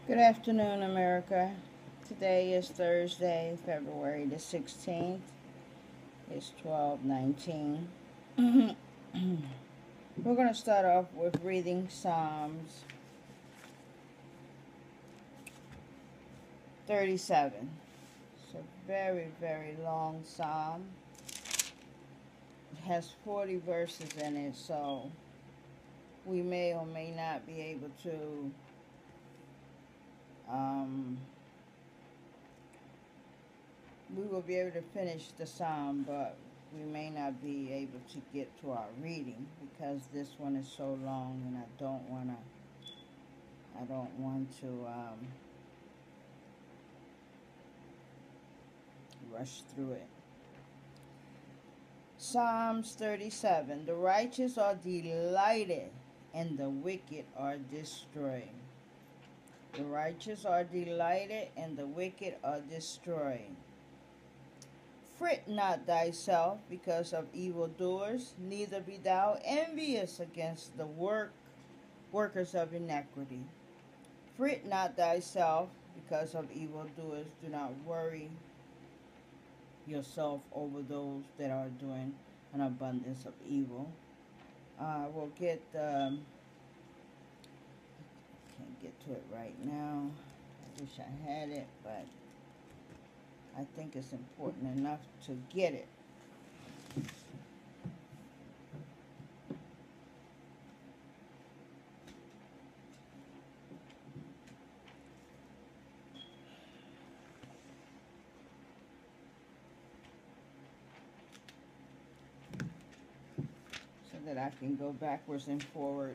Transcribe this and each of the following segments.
Good afternoon, America. Today is Thursday, February the 16th. It's 12:19. We're going to start off with reading Psalms 37. It's a very, very long psalm. It has 40 verses in it, so we may or may not be able to we will be able to finish the psalm, but we may not be able to get to our reading because this one is so long, and I don't want to rush through it. Psalms 37. The righteous are delighted, and the wicked are destroyed. The righteous are delighted, and the wicked are destroyed. Fret not thyself because of evildoers, neither be thou envious against the workers of iniquity. Fret not thyself because of evildoers. Do not worry yourself over those that are doing an abundance of evil. We'll get can't get to it right now. I wish I had it, but I think it's important enough to get it. So that I can go backwards and forward.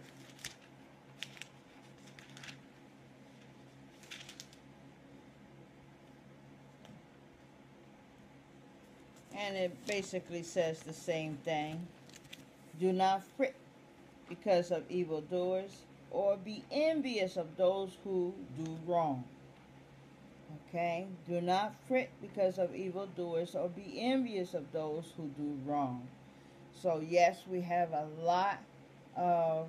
And it basically says the same thing. Do not fret because of evildoers, or be envious of those who do wrong. Okay? Do not fret because of evildoers, or be envious of those who do wrong. So, yes, we have a lot of,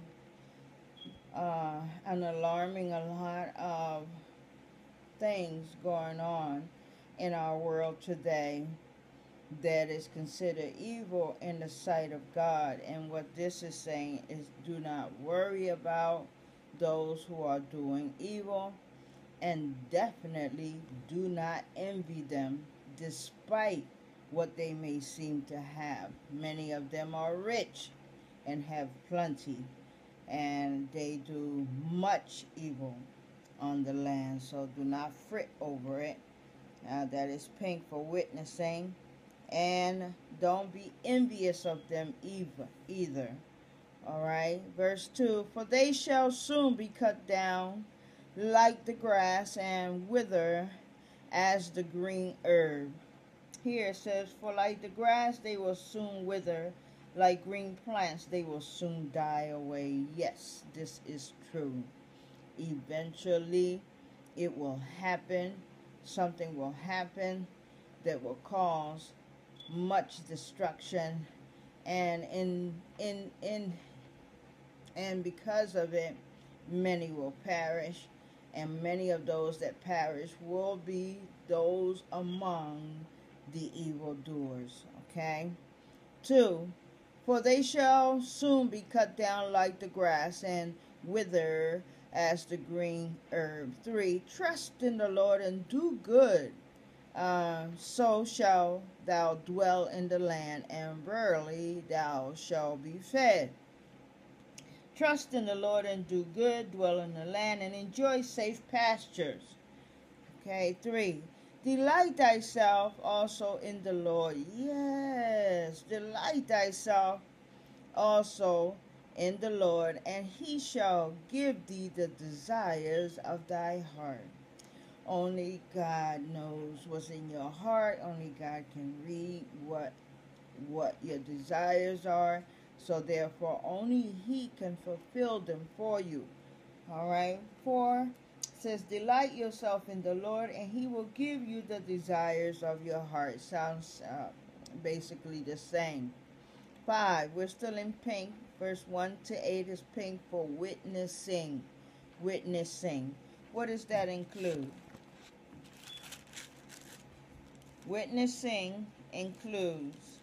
a lot of things going on in our world today that is considered evil in the sight of God. And what this is saying is, do not worry about those who are doing evil, and definitely do not envy them despite what they may seem to have. Many of them are rich and have plenty, and they do much evil on the land, so do not fret over it. That is pink for witnessing. And don't be envious of them either. All right. Verse 2. For they shall soon be cut down like the grass, and wither as the green herb. Here it says, for like the grass they will soon wither, like green plants they will soon die away. Yes, this is true. Eventually it will happen. Something will happen that will cause much destruction, and and because of it, many will perish, and many of those that perish will be those among the evildoers. Okay? 2. For they shall soon be cut down like the grass, and wither as the green herb. 3. Trust in the Lord and do good. So shall thou dwell in the land, and verily thou shalt be fed. Trust in the Lord and do good, dwell in the land, and enjoy safe pastures. Okay, 3. Delight thyself also in the Lord. Yes, delight thyself also in the Lord, and he shall give thee the desires of thy heart. Only God knows what's in your heart. Only God can read what your desires are. So therefore, only he can fulfill them for you. All right. 4 says, delight yourself in the Lord, and he will give you the desires of your heart. Sounds basically the same. 5, we're still in pink. Verse 1 to 8 is pink for witnessing. Witnessing. What does that include? Witnessing includes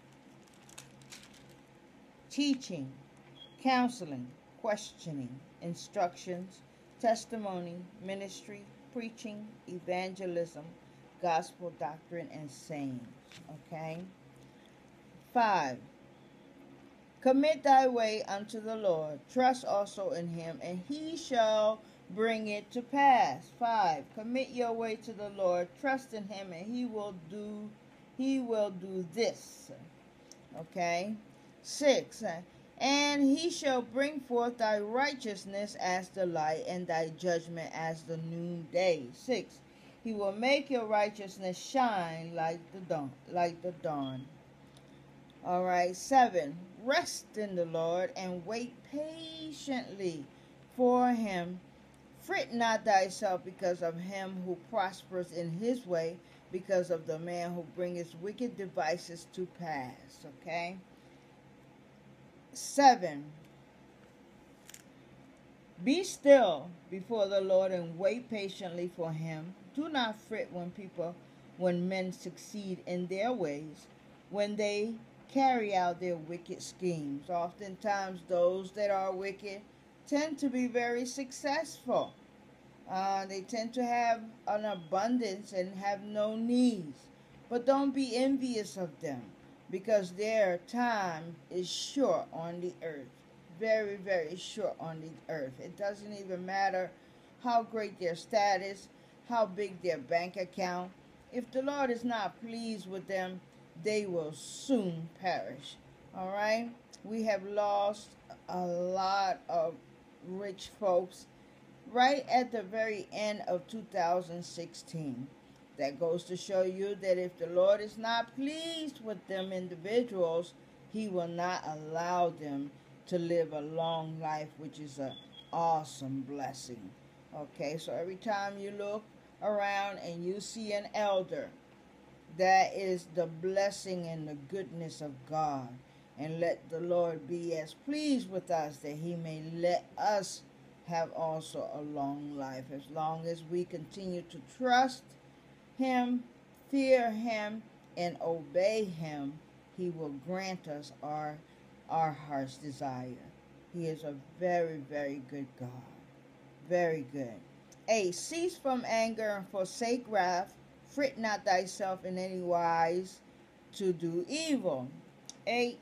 teaching, counseling, questioning, instructions, testimony, ministry, preaching, evangelism, gospel doctrine, and sayings. Okay? 5. Commit thy way unto the Lord. Trust also in him, and he shall bring it to pass. 5. Commit your way to the Lord. Trust in him, and he will do this. Okay? 6. And he shall bring forth thy righteousness as the light, and thy judgment as the noonday. 6. He will make your righteousness shine like the dawn. All right. 7. Rest in the Lord and wait patiently for him. Fret not thyself because of him who prospers in his way, because of the man who bringeth wicked devices to pass. Okay. 7. Be still before the Lord and wait patiently for him. Do not fret when men succeed in their ways, when they carry out their wicked schemes. Oftentimes those that are wicked tend to be very successful. They tend to have an abundance and have no needs. But don't be envious of them, because their time is short on the earth. Very, very short on the earth. It doesn't even matter how great their status, how big their bank account. If the Lord is not pleased with them, they will soon perish. All right? We have lost a lot of rich folks right at the very end of 2016. That goes to show you that if the Lord is not pleased with them individuals, he will not allow them to live a long life, which is an awesome blessing. Okay, so every time you look around and you see an elder, that is the blessing and the goodness of God. And let the Lord be as pleased with us that he may let us have also a long life. As long as we continue to trust him, fear him, and obey him, he will grant us our heart's desire. He is a very, very good God. Very good. 8. Cease from anger and forsake wrath. Fret not thyself in any wise to do evil. 8.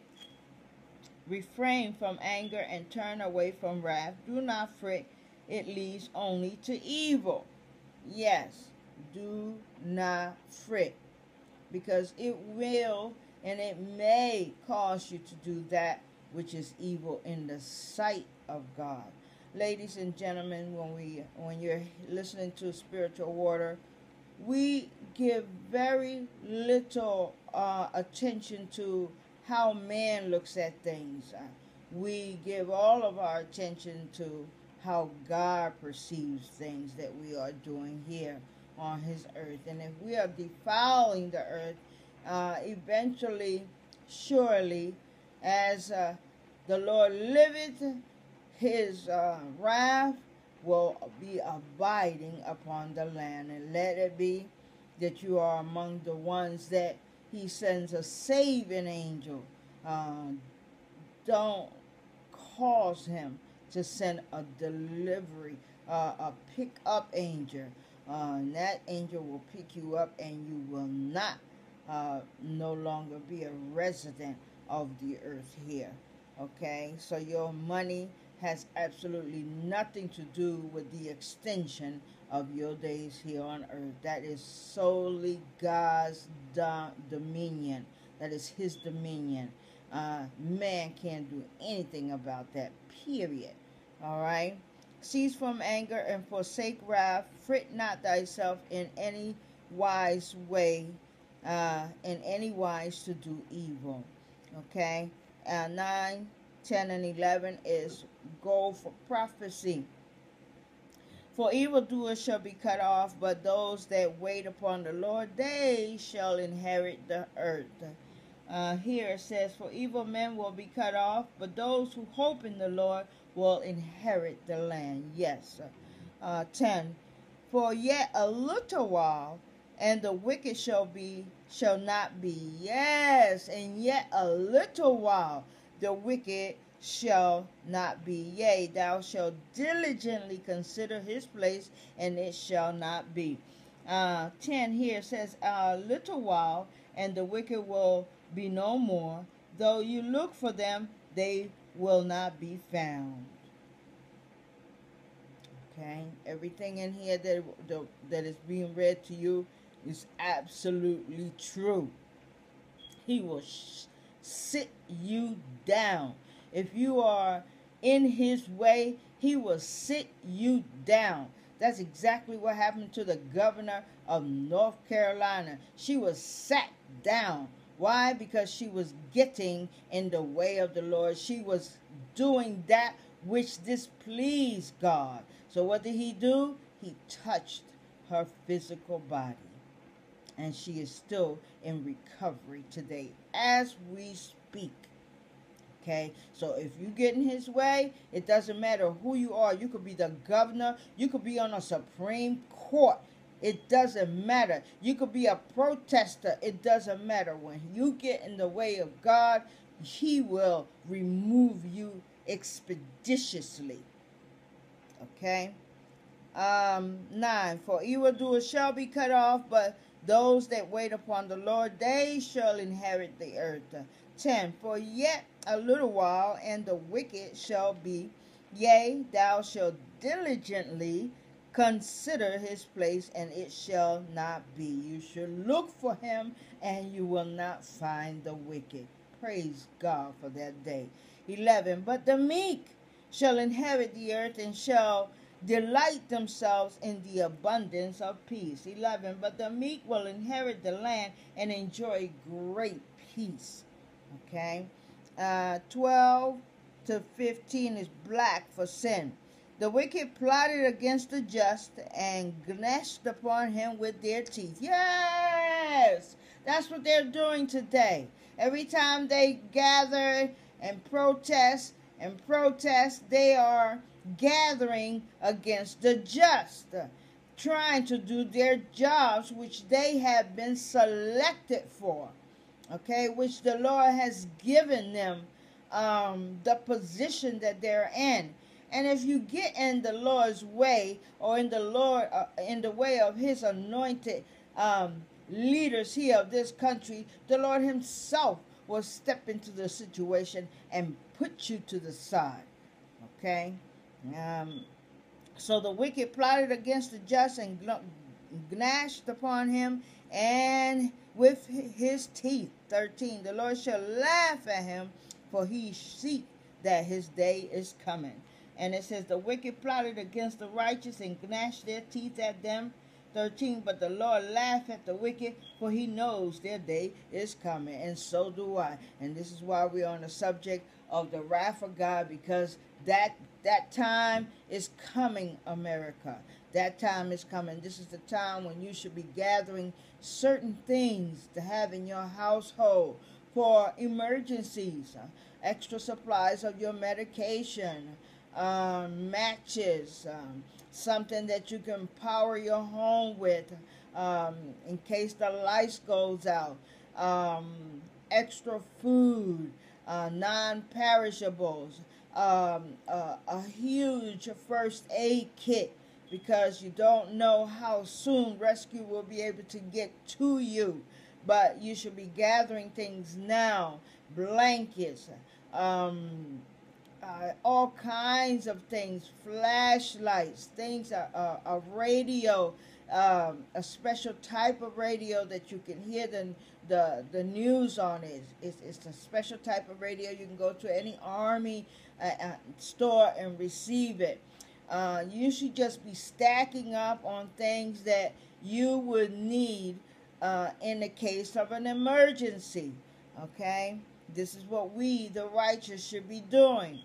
Refrain from anger and turn away from wrath. Do not fret. It leads only to evil. Yes, do not fret, because it will and it may cause you to do that which is evil in the sight of God. Ladies and gentlemen, when you're listening to Spiritual Water, we give very little attention to how man looks at things. We give all of our attention to how God perceives things that we are doing here on his earth. And if we are defiling the earth, eventually, surely, as the Lord liveth, his wrath will be abiding upon the land. And let it be that you are among the ones that he sends a saving angel. Don't cause him to send a delivery, a pick-up angel. And that angel will pick you up, and you will not no longer be a resident of the earth here. Okay? So your money has absolutely nothing to do with the extension of your days here on earth. That is solely God's dominion. That is his dominion. Man can't do anything about that, period. All right? Cease from anger and forsake wrath. Fret not thyself in any wise way, in any wise to do evil. Okay? 9, 10, and 11 is goal for prophecy. For evildoers shall be cut off, but those that wait upon the Lord, they shall inherit the earth. Here it says, for evil men will be cut off, but those who hope in the Lord will inherit the land. Yes. 10. For yet a little while, and the wicked shall not be. Yes, and yet a little while the wicked shall not be. Yea, thou shalt diligently consider his place, and it shall not be. 10 here says, a little while, and the wicked will be no more. Though you look for them, they will not be found. Okay, everything in here that is being read to you is absolutely true. He will sit you down. If you are in his way, he will sit you down. That's exactly what happened to the governor of North Carolina. She was sat down. Why? Because she was getting in the way of the Lord. She was doing that which displeased God. So what did he do? He touched her physical body. And she is still in recovery today as we speak. Okay, so if you get in his way, it doesn't matter who you are. You could be the governor. You could be on a Supreme Court. It doesn't matter. You could be a protester. It doesn't matter. When you get in the way of God, he will remove you expeditiously. Okay. 9. For evildoers shall be cut off, but those that wait upon the Lord, they shall inherit the earth. 10. For yet a little while, and the wicked shall be. Yea, thou shalt diligently consider his place, and it shall not be. You shall look for him, and you will not find the wicked. Praise God for that day. 11. But the meek shall inherit the earth, and shall delight themselves in the abundance of peace. 11. But the meek will inherit the land and enjoy great peace. Okay. 12 to 15 is black for sin. The wicked plotted against the just and gnashed upon him with their teeth. Yes, that's what they're doing today. Every time they gather and protest, they are gathering against the just, trying to do their jobs which they have been selected for, okay, which the Lord has given them, the position that they're in. And if you get in the Lord's way, or in the way of his anointed leaders here of this country, the Lord himself will step into the situation and put you to the side. Okay? So the wicked plotted against the just and gnashed upon him and with his teeth. 13. The Lord shall laugh at him, for he seeth that his day is coming. And it says, the wicked plotted against the righteous and gnashed their teeth at them. 13. But the Lord laughed at the wicked, for he knows their day is coming. And so do I. And this is why we're on the subject of the wrath of God, because that time is coming, America. That time is coming. This is the time when you should be gathering certain things to have in your household for emergencies, extra supplies of your medication, matches, something that you can power your home with in case the lights goes out, extra food, non-perishables, a huge first aid kit, because you don't know how soon rescue will be able to get to you. But you should be gathering things now, blankets, all kinds of things, flashlights, things, a radio, a special type of radio that you can hear the news on. It's a special type of radio. You can go to any army store and receive it. You should just be stacking up on things that you would need in the case of an emergency. Okay? This is what we, the righteous, should be doing.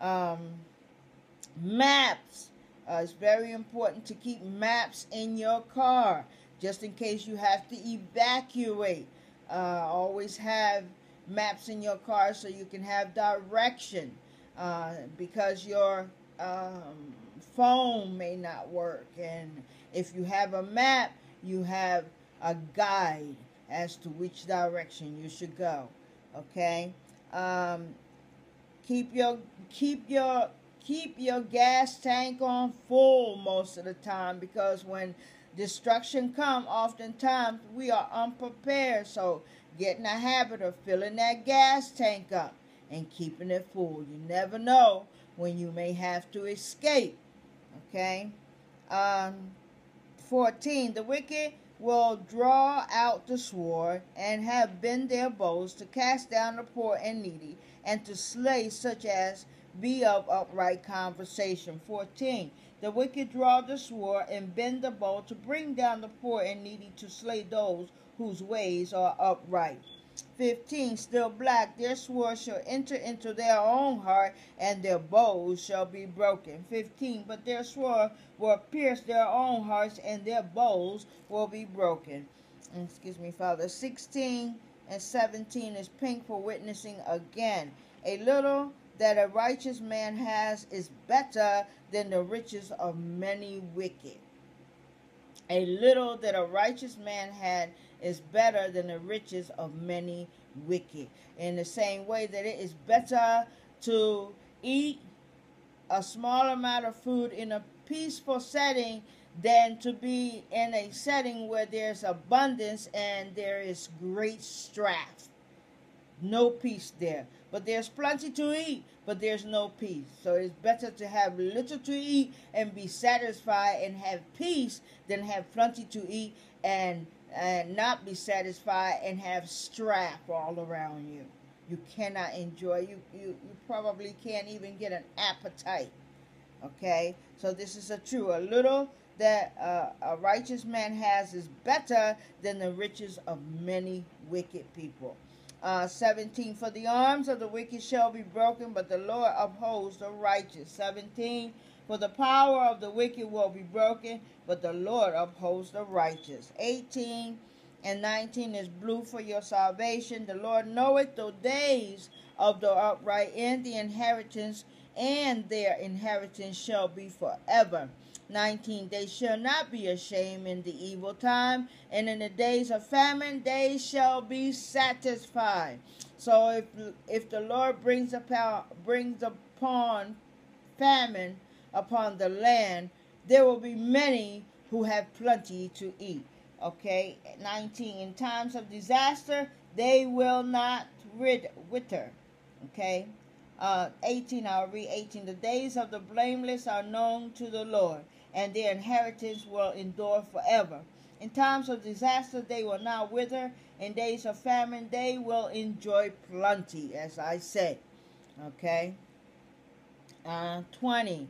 Maps. It's very important to keep maps in your car, just in case you have to evacuate. Always have maps in your car so you can have direction, because your phone may not work. And if you have a map, you have a guide as to which direction you should go. Okay? Um, keep your keep your keep your gas tank on full most of the time, because when destruction come, oftentimes we are unprepared. So get in the habit of filling that gas tank up and keeping it full. You never know when you may have to escape. Okay? um 14. The wicked will draw out the sword, and have bent their bows to cast down the poor and needy, and to slay such as be of upright conversation. 14. The wicked draw the sword and bend the bow to bring down the poor and needy, to slay those whose ways are upright. 15. Still black, their sword shall enter into their own heart, and their bows shall be broken. 15. But their sword will pierce their own hearts, and their bows will be broken. Excuse me, Father. 16 and 17 is pink for witnessing again. A little that a righteous man has is better than the riches of many wicked. A little that a righteous man had is better than the riches of many wicked. In the same way that it is better to eat a small amount of food in a peaceful setting than to be in a setting where there's abundance and there is great strife. No peace there. But there's plenty to eat, but there's no peace. So it's better to have little to eat and be satisfied and have peace than have plenty to eat and not be satisfied and have strife all around you. You cannot enjoy. You probably can't even get an appetite. Okay? So this is a true. A little that a righteous man has is better than the riches of many wicked people. 17. For the arms of the wicked shall be broken, but the Lord upholds the righteous. 17. For the power of the wicked will be broken, but the Lord upholds the righteous. 18 and 19 is blue for your salvation. The Lord knoweth the days of the upright, and the inheritance, and their inheritance shall be forever. 19. They shall not be ashamed in the evil time, and in the days of famine they shall be satisfied. So if the Lord brings upon famine upon the land, there will be many who have plenty to eat. Okay? 19. In times of disaster they will not wither. Okay? 18, I'll read 18. The days of the blameless are known to the Lord, and their inheritance will endure forever. In times of disaster they will not wither. In days of famine they will enjoy plenty, as I said. Okay? 20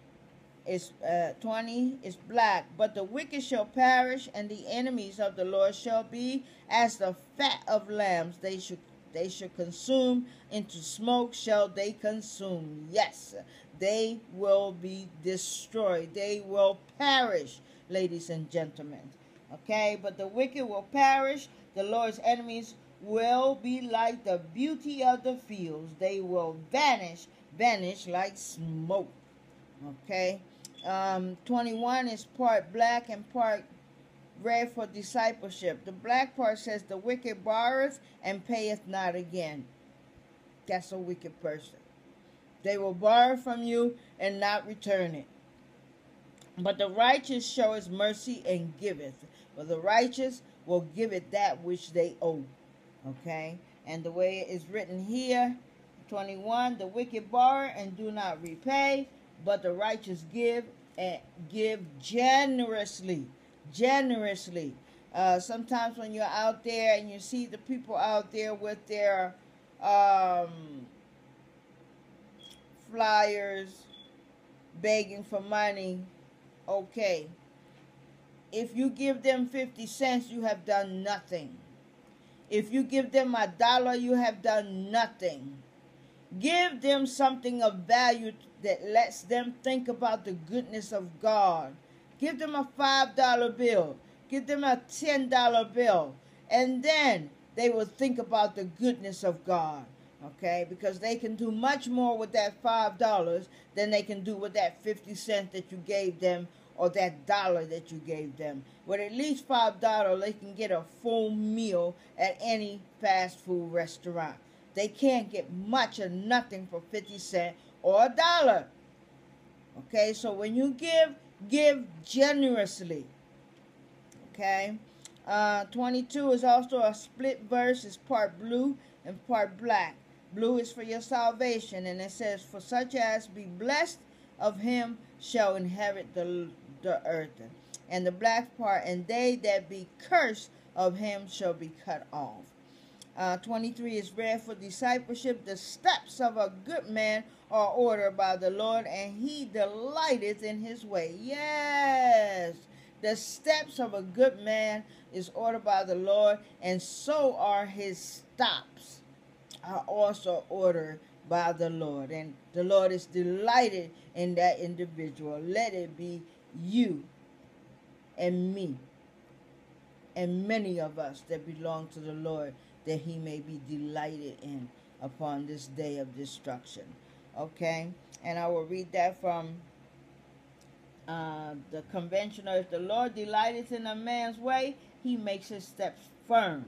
is black. But the wicked shall perish, and the enemies of the Lord shall be as the fat of lambs. They should consume, into smoke shall they consume. Yes, they will be destroyed. They will perish, ladies and gentlemen. Okay, but the wicked will perish. The Lord's enemies will be like the beauty of the fields. They will vanish like smoke. Okay, 21 is part black and part red for discipleship. The black part says, the wicked borroweth and payeth not again. That's a wicked person. They will borrow from you and not return it. But the righteous showeth mercy and giveth. But the righteous will give it that which they owe. Okay? And the way it is written here, 21, the wicked borrow and do not repay, but the righteous give and give generously. Generously. Sometimes when you're out there and you see the people out there with their flyers begging for money, okay. If you give them 50 cents, you have done nothing. If you give them $1, you have done nothing. Give them something of value that lets them think about the goodness of God. Give them a $5 bill. Give them a $10 bill. And then they will think about the goodness of God. Okay, because they can do much more with that $5 than they can do with that 50 cents that you gave them, or that dollar that you gave them. With at least $5, they can get a full meal at any fast food restaurant. They can't get much or nothing for 50 cents or a dollar. Okay, so when you give generously. Okay, 22 is also a split verse. It's part blue and part black. Blue is for your salvation, and it says, "For such as be blessed of him shall inherit the earth." And the black part, "And they that be cursed of him shall be cut off." 23 is red for discipleship. "The steps of a good man are ordered by the Lord, and he delighteth in his way." Yes, the steps of a good man is ordered by the Lord, and so are his stops are also ordered by the Lord. And the Lord is delighted in that individual. Let it be you and me and many of us that belong to the Lord, that he may be delighted in upon this day of destruction. Okay? And I will read that from the conventional. "If the Lord delighteth in a man's way, he makes his steps firm."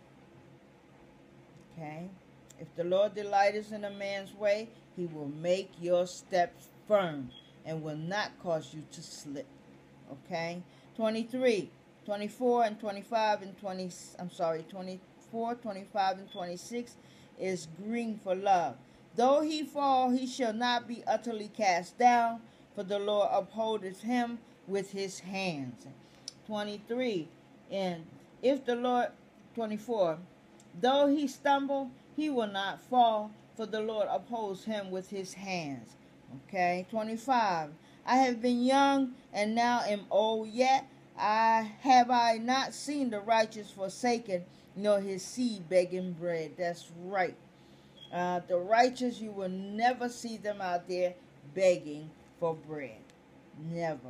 Okay? If the Lord delighteth in a man's way, he will make your steps firm and will not cause you to slip. Okay? 23, 24, and 25 and 20. 24, 25, and 26 is green for love. "Though he fall, he shall not be utterly cast down, for the Lord upholdeth him with his hands." 23, and if the Lord, 24, "Though he stumble, he will not fall, for the Lord upholds him with his hands." Okay, 25, "I have been young and now am old, yet have I not seen the righteous forsaken, nor his seed begging bread." That's right. The righteous, you will never see them out there begging for bread. Never.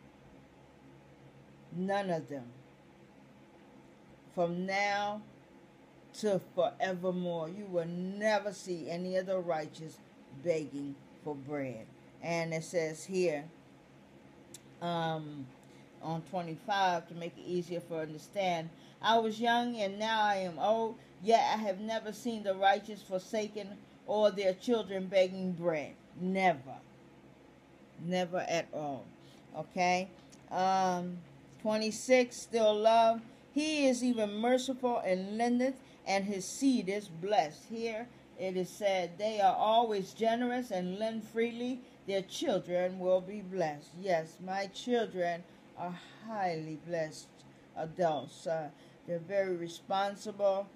None of them. From now to forevermore, you will never see any of the righteous begging for bread. And it says here, on 25, to make it easier for understand, "I was young and now I am old, yet I have never seen the righteous forsaken or their children begging bread." Never. Never at all. Okay? 26, still love. "He is even merciful and lendeth, and his seed is blessed." Here it is said, they are always generous and lend freely. Their children will be blessed. Yes, my children are highly blessed adults. They're very responsible,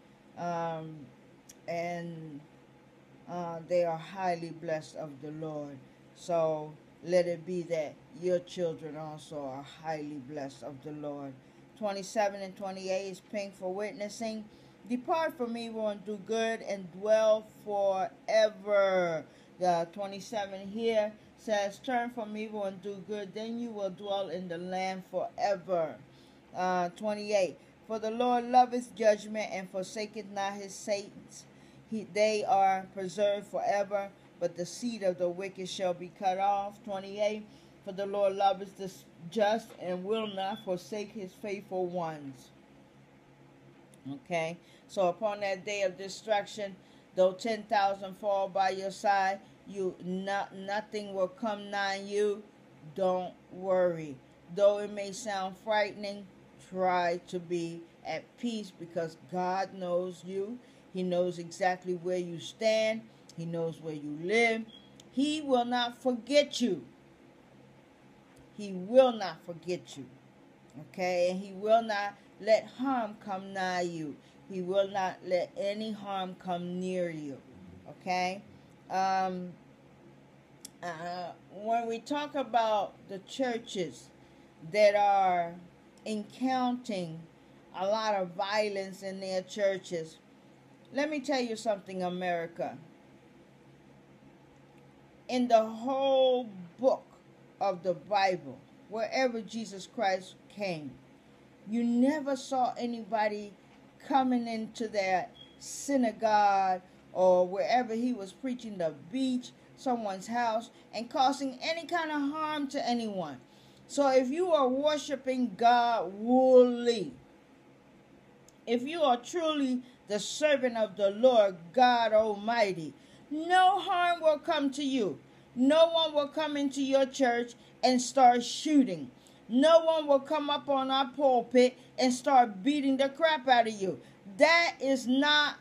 and they are highly blessed of the Lord. So let it be that your children also are highly blessed of the Lord. 27 and 28 is pink for witnessing. "Depart from evil and do good, and dwell forever." The 27 here says, "Turn from evil and do good, then you will dwell in the land forever." 28, "For the Lord loveth judgment, and forsaketh not his saints. They are preserved forever, but the seed of the wicked shall be cut off." 28, "For the Lord loveth the just, and will not forsake his faithful ones." Okay, so upon that day of destruction, though 10,000 fall by your side, nothing will come nigh you. Don't worry. Though it may sound frightening, try to be at peace, because God knows you. He knows exactly where you stand. He knows where you live. He will not forget you. He will not forget you. Okay, and he will not let harm come nigh you. He will not let any harm come near you. Okay? When we talk about the churches that are encountering a lot of violence in their churches, let me tell you something, America. In the whole book of the Bible, wherever Jesus Christ came, you never saw anybody coming into their synagogue or wherever he was preaching, the beach, someone's house, and causing any kind of harm to anyone. So if you are worshiping God wholly, if you are truly the servant of the Lord God Almighty, no harm will come to you. No one will come into your church and start shooting. No one will come up on our pulpit and start beating the crap out of you. That is not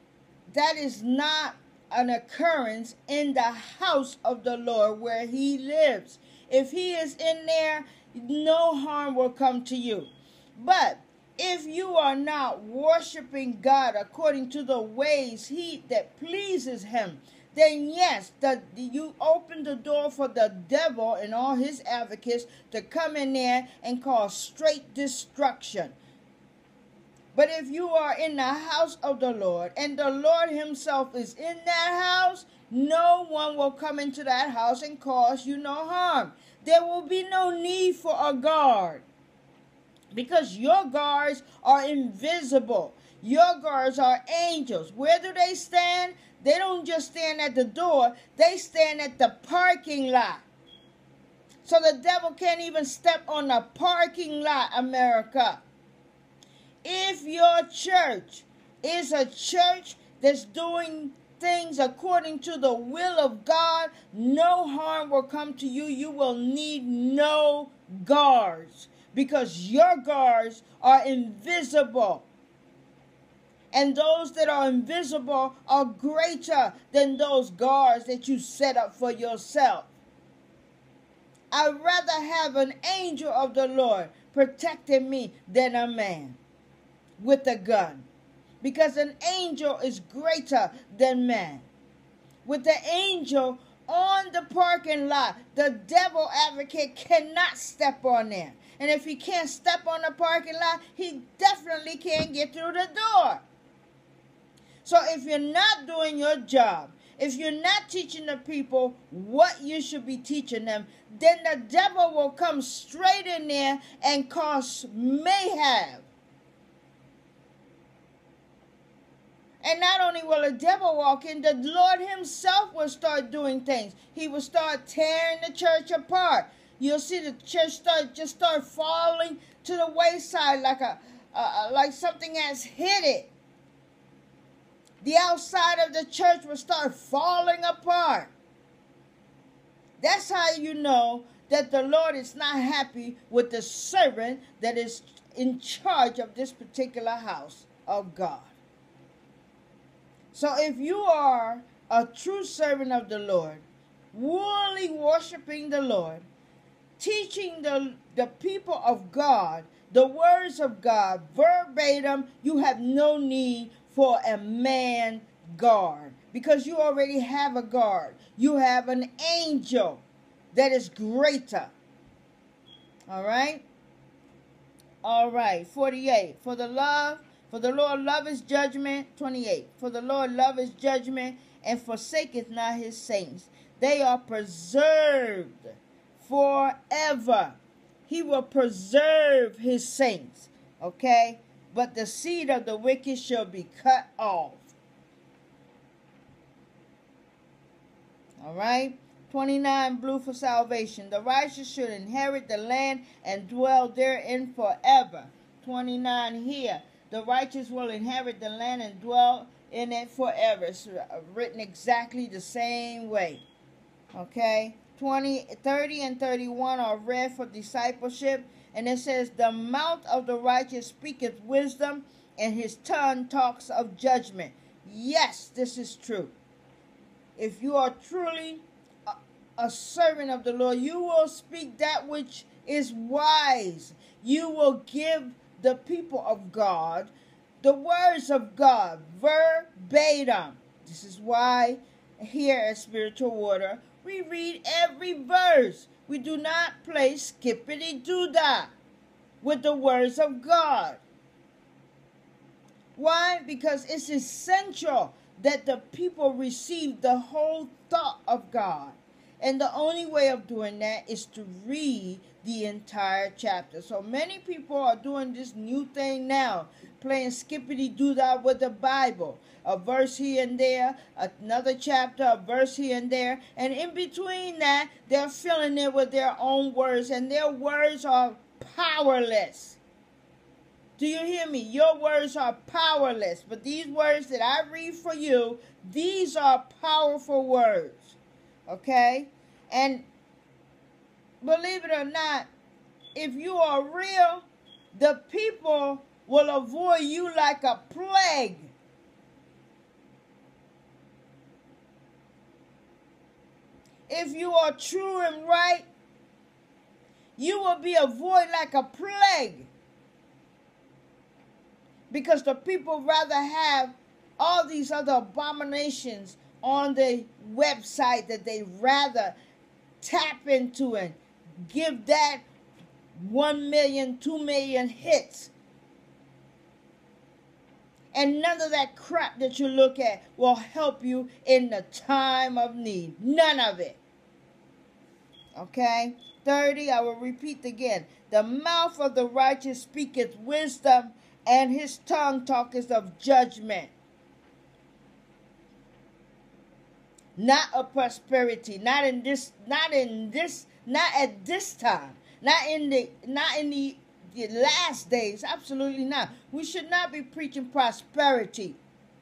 an occurrence in the house of the Lord where he lives. If he is in there, no harm will come to you. But if you are not worshiping God according to the ways that pleases him, then yes, you open the door for the devil and all his advocates to come in there and cause straight destruction. But if you are in the house of the Lord and the Lord himself is in that house, no one will come into that house and cause you no harm. There will be no need for a guard, because your guards are invisible. Your guards are angels. Where do they stand? They don't just stand at the door. They stand at the parking lot. So the devil can't even step on the parking lot, America. If your church is a church that's doing things according to the will of God, no harm will come to you. You will need no guards, because your guards are invisible. And those that are invisible are greater than those guards that you set up for yourself. I'd rather have an angel of the Lord protecting me than a man with a gun, because an angel is greater than man. With the angel on the parking lot, the devil advocate cannot step on there. And if he can't step on the parking lot, he definitely can't get through the door. So if you're not doing your job, if you're not teaching the people what you should be teaching them, then the devil will come straight in there and cause mayhem. And not only will the devil walk in, the Lord himself will start doing things. He will start tearing the church apart. You'll see the church start falling to the wayside like something has hit it. The outside of the church will start falling apart. That's how you know that the Lord is not happy with the servant that is in charge of this particular house of God. So if you are a true servant of the Lord, wholly worshiping the Lord, teaching the people of God the words of God verbatim, you have no need for a man guard, because you already have a guard. You have an angel that is greater. All right? All right, 48. For the Lord loveth judgment. 28. For the Lord loveth judgment, and forsaketh not his saints. They are preserved forever. He will preserve his saints. Okay? But the seed of the wicked shall be cut off. All right? 29, blue for salvation. The righteous should inherit the land and dwell therein forever. 29 here. The righteous will inherit the land and dwell in it forever. It's written exactly the same way. Okay? 30 and 31 are read for discipleship. And it says, the mouth of the righteous speaketh wisdom, and his tongue talks of judgment. Yes, this is true. If you are truly a servant of the Lord, you will speak that which is wise. You will give the people of God the words of God verbatim. This is why here at Spiritual Water, we read every verse. We do not play skippity-doo-dah with the words of God. Why? Because it's essential that the people receive the whole thought of God. And the only way of doing that is to read the entire chapter. So many people are doing this new thing now, playing skippity-doo-dah with the Bible. A verse here and there, another chapter, a verse here and there. And in between that, they're filling it with their own words. And their words are powerless. Do you hear me? Your words are powerless. But these words that I read for you, these are powerful words. Okay? And believe it or not, if you are real, the people will avoid you like a plague. If you are true and right, you will be avoided like a plague. Because the people rather have all these other abominations on the website that they rather tap into and give that 1 million, 2 million hits. And none of that crap that you look at will help you in the time of need. None of it. Okay? 30, I will repeat again. The mouth of the righteous speaketh wisdom, and his tongue talketh of judgment. Not of prosperity. Not at this time. Not in the last days. Absolutely not. We should not be preaching prosperity.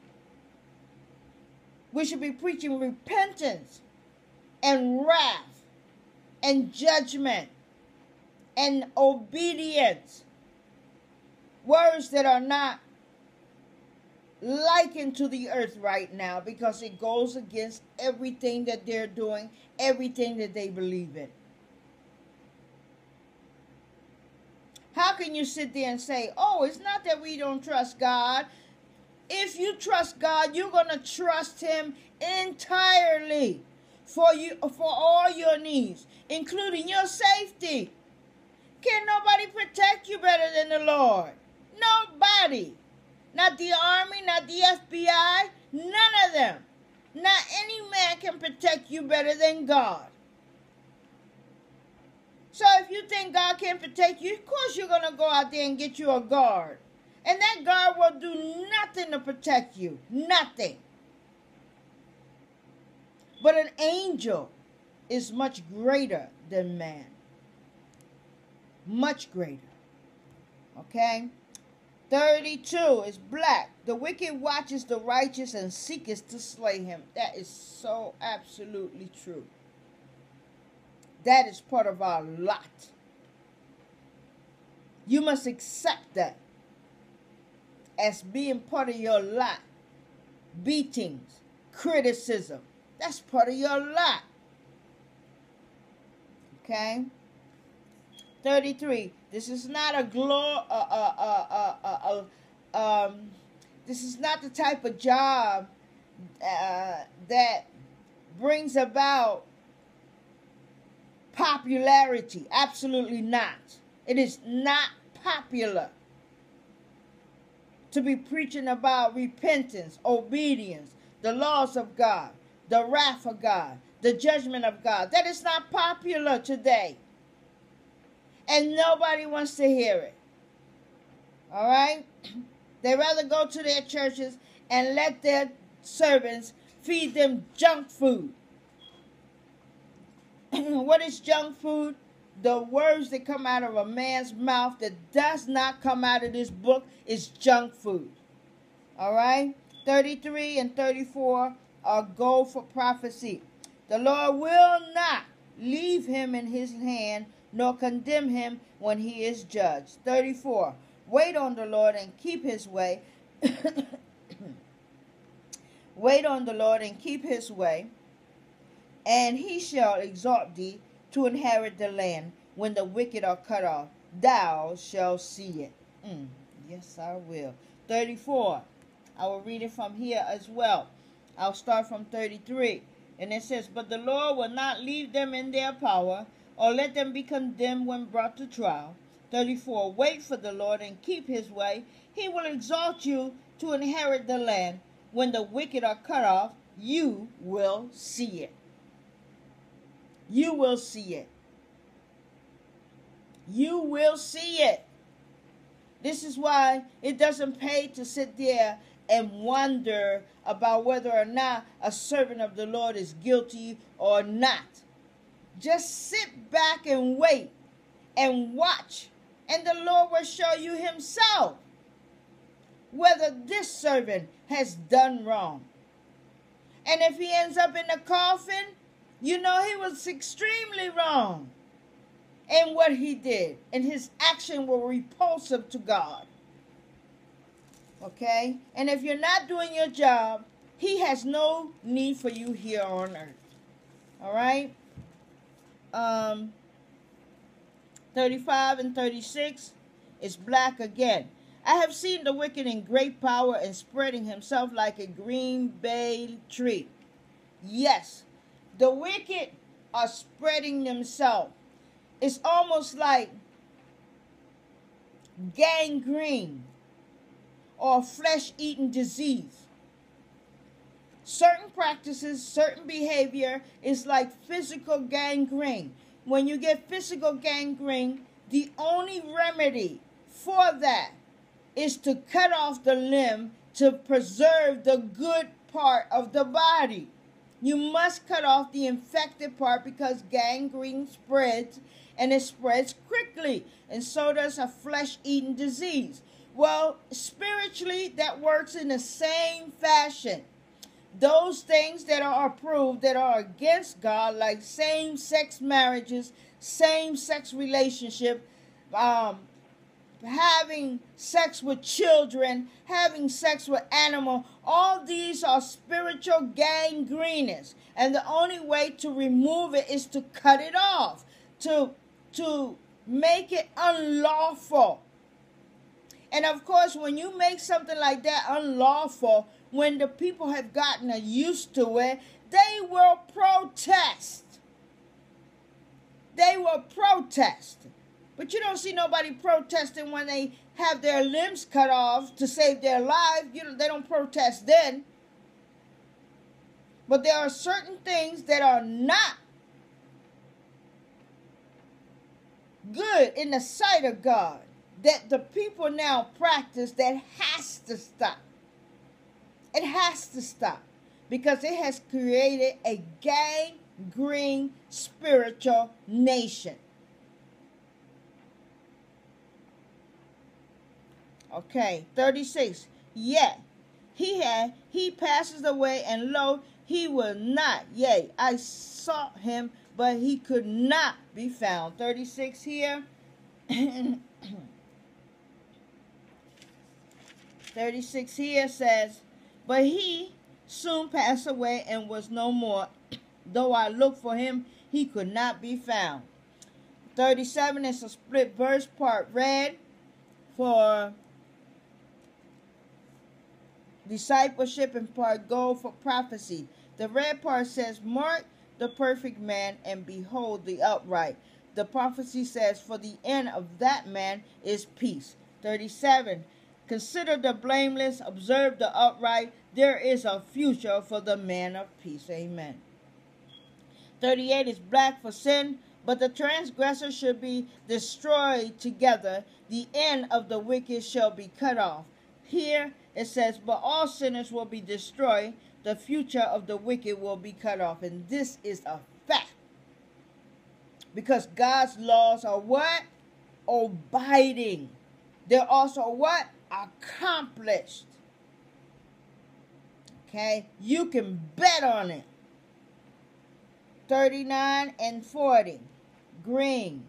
We should be preaching repentance and wrath and judgment and obedience. Words that are not likened to the earth right now, because it goes against everything that they're doing, everything that they believe in. How can you sit there and say, oh, it's not that we don't trust God? If you trust God, you're going to trust him entirely for all your needs, including your safety. Can nobody protect you better than the Lord? Nobody. Not the army, not the FBI, none of them. Not any man can protect you better than God. So if you think God can't protect you, of course you're going to go out there and get you a guard. And that guard will do nothing to protect you. Nothing. But an angel is much greater than man. Much greater. Okay? 32 is black. The wicked watches the righteous and seeketh to slay him. That is so absolutely true. That is part of our lot. You must accept that as being part of your lot. Beatings, criticism, that's part of your lot. Okay? 33. This is not this is not the type of job that brings about popularity. Absolutely not. It is not popular to be preaching about repentance, obedience, the laws of God, the wrath of God, the judgment of God. That is not popular today. And nobody wants to hear it. All right? They rather go to their churches and let their servants feed them junk food. What is junk food? The words that come out of a man's mouth that does not come out of this book is junk food. All right? 33 and 34 are gold for prophecy. The Lord will not leave him in his hand, nor condemn him when he is judged. 34. Wait on the Lord and keep his way. Wait on the Lord and keep his way, and he shall exalt thee to inherit the land. When the wicked are cut off, thou shalt see it. Yes, I will. 34. I will read it from here as well. I'll start from 33. And it says, but the Lord will not leave them in their power, or let them be condemned when brought to trial. 34. Wait for the Lord and keep his way. He will exalt you to inherit the land. When the wicked are cut off, you will see it. You will see it. You will see it. This is why it doesn't pay to sit there and wonder about whether or not a servant of the Lord is guilty or not. Just sit back and wait and watch, and the Lord will show you himself whether this servant has done wrong. And if he ends up in the coffin, you know he was extremely wrong in what he did, and his action were repulsive to God. Okay? And if you're not doing your job, he has no need for you here on earth. All right? 35 and 36 is black again. I have seen the wicked in great power and spreading himself like a green bay tree. Yes, the wicked are spreading themselves. It's almost like gangrene or flesh-eating disease. Certain practices, certain behavior is like physical gangrene. When you get physical gangrene, the only remedy for that is to cut off the limb to preserve the good part of the body. You must cut off the infected part because gangrene spreads, and it spreads quickly, and so does a flesh-eating disease. Well, spiritually, that works in the same fashion. Those things that are approved that are against God, like same-sex marriages, same-sex relationship, having sex with children, having sex with animals, all these are spiritual gangrenes. And the only way to remove it is to cut it off, to make it unlawful. And of course, when you make something like that unlawful, when the people have gotten used to it, they will protest. They will protest. But you don't see nobody protesting when they have their limbs cut off to save their lives. They don't protest then. But there are certain things that are not good in the sight of God that the people now practice that has to stop. It has to stop because it has created a gangrene spiritual nation. Okay, 36. Yet he passes away, and lo, he will not. Yea, I sought him, but he could not be found. 36 here. 36 here says, but he soon passed away and was no more. Though I looked for him, he could not be found. 37 is a split verse, part red for discipleship and part gold for prophecy. The red part says, mark the perfect man and behold the upright. The prophecy says, for the end of that man is peace. 37, consider the blameless, observe the upright. There is a future for the man of peace. Amen. 38 is black for sin, but the transgressor should be destroyed together. The end of the wicked shall be cut off. Here it says, but all sinners will be destroyed. The future of the wicked will be cut off. And this is a fact. Because God's laws are what? Abiding. They're also what? Accomplished. Okay? You can bet on it. 39 and 40. Blue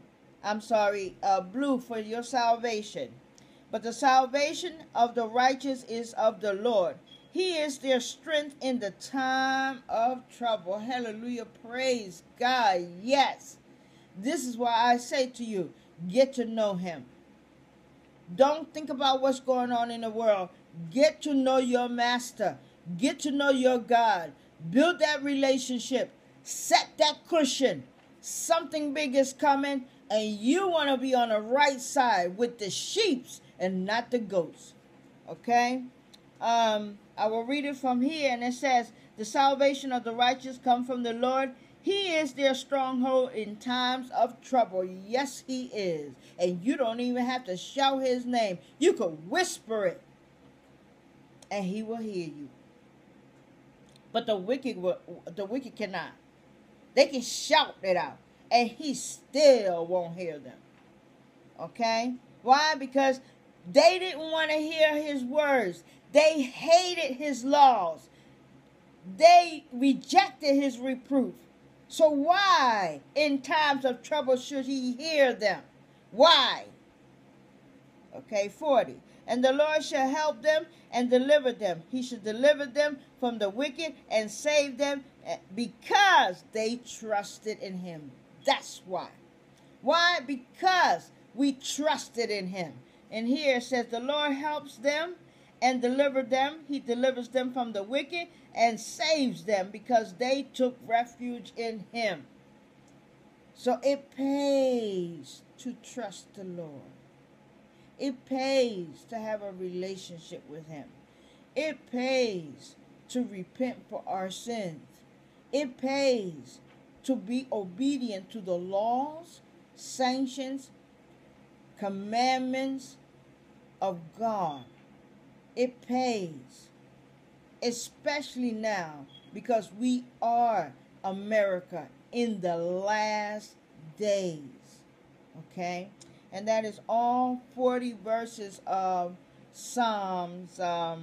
for your salvation. But the salvation of the righteous is of the Lord. He is their strength in the time of trouble. Hallelujah. Praise God. Yes. This is why I say to you, get to know him. Don't think about what's going on in the world. Get to know your master. Get to know your God. Build that relationship. Set that cushion. Something big is coming, and you want to be on the right side with the sheeps and not the goats. Okay? I will read it from here, and it says, the salvation of the righteous come from the Lord. He is their stronghold in times of trouble. Yes, he is. And you don't even have to shout his name. You could whisper it, and he will hear you. But the wicked cannot. They can shout it out, and he still won't hear them. Okay? Why? Because they didn't want to hear his words. They hated his laws. They rejected his reproof. So why, in times of trouble, should he hear them? Why? Okay, 40. And the Lord shall help them and deliver them. He shall deliver them from the wicked and save them because they trusted in him. That's why. Why? Because we trusted in him. And here it says the Lord helps them and delivers them. He delivers them from the wicked and saves them because they took refuge in him. So it pays to trust the Lord. It pays to have a relationship with him. It pays to repent for our sins. It pays to be obedient to the laws, sanctions, commandments of God. It pays, especially now, because we are America in the last days. Okay? And that is all 40 verses of Psalms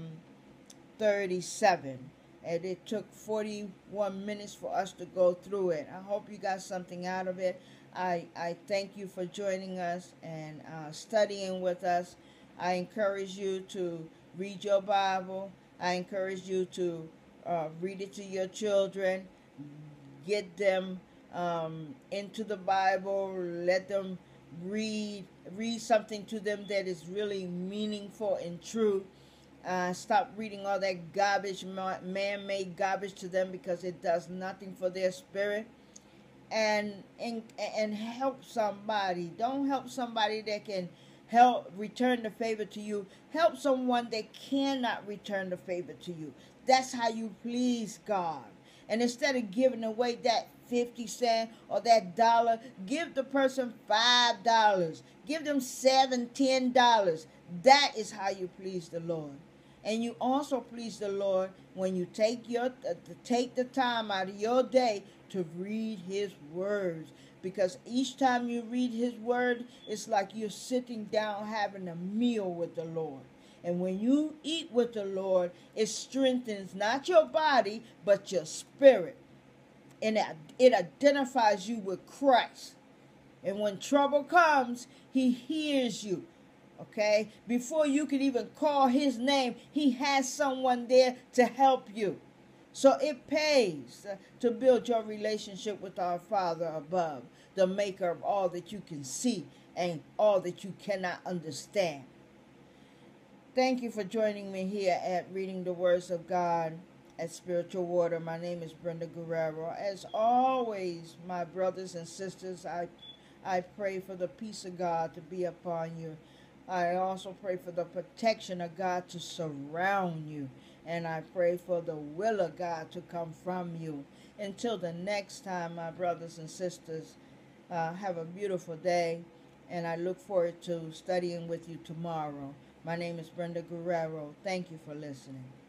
37. And it took 41 minutes for us to go through it. I hope you got something out of it. I thank you for joining us and studying with us. I encourage you to read your Bible. I encourage you to read it to your children. Get them into the Bible. Let them read something to them that is really meaningful and true. Stop reading all that garbage, man-made garbage to them, because it does nothing for their spirit. And help somebody. Don't help somebody that can help return the favor to you. Help someone that cannot return the favor to you. That's how you please God. And instead of giving away that 50 cents or that dollar, give the person $5. Give them $7, $10. That is how you please the Lord. And you also please the Lord when you take the time out of your day to read his words. Because each time you read his word, it's like you're sitting down having a meal with the Lord. And when you eat with the Lord, it strengthens not your body, but your spirit. And it identifies you with Christ. And when trouble comes, he hears you. Okay? Before you can even call his name, he has someone there to help you. So it pays to build your relationship with our Father above, the maker of all that you can see and all that you cannot understand. Thank you for joining me here at Reading the Words of God at Spiritual Water. My name is Brenda Guerrero. As always, my brothers and sisters, I pray for the peace of God to be upon you. I also pray for the protection of God to surround you. And I pray for the will of God to come from you. Until the next time, my brothers and sisters, have a beautiful day. And I look forward to studying with you tomorrow. My name is Brenda Guerrero. Thank you for listening.